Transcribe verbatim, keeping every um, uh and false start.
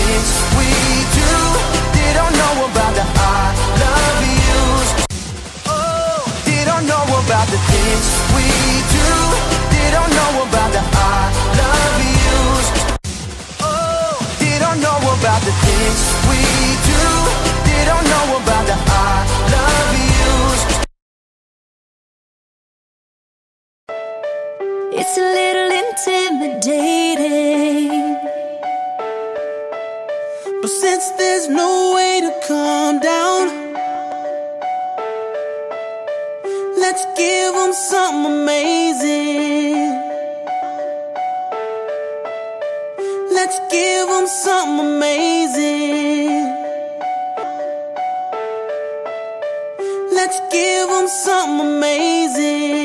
things we do. They don't know about the I love yous. Oh, they don't know about the things we do. They don't know about the I love yous. Oh, they don't know about the things we do. They don't know about the I love yous. It's a little intimidating, but since there's no way to calm down, let's give them something amazing. Let's give them something amazing. Let's give them something amazing.